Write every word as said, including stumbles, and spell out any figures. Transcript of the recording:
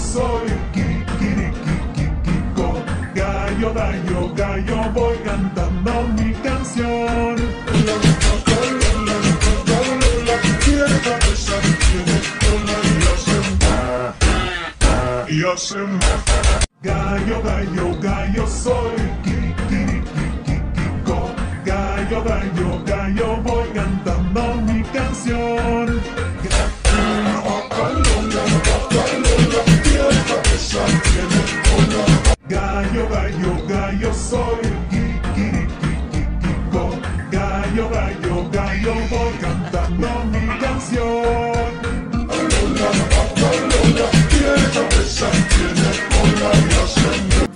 soy Kikirikikikiko. Gallo, gallo, gallo, voy cantando mi canción. Y hacen gallo, gallo, gallo, soy Kikirikikiko. Gallo, gallo, gallo, voy cantando mi canción. Gallo, gallo, gallo, soy Kikirikikiko. Gallo, gallo, gallo, voy cantando mi canción. Tiene cabeza, tiene cola y hace